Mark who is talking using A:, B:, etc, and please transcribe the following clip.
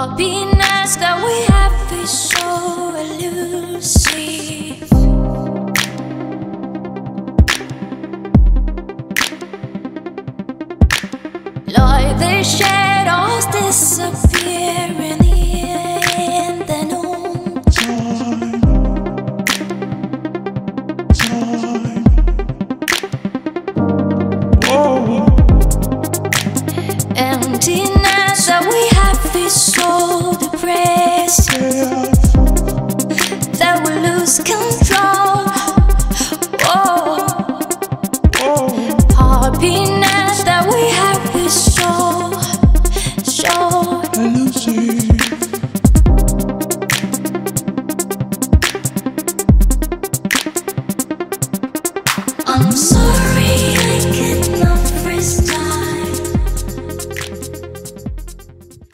A: Happiness that we have is so elusive. Like the shadows disappearing in the noon. Emptiness that we have is so depressing that we lose control. Happiness that we have is so elusive. I'm sorry I cannot freeze time.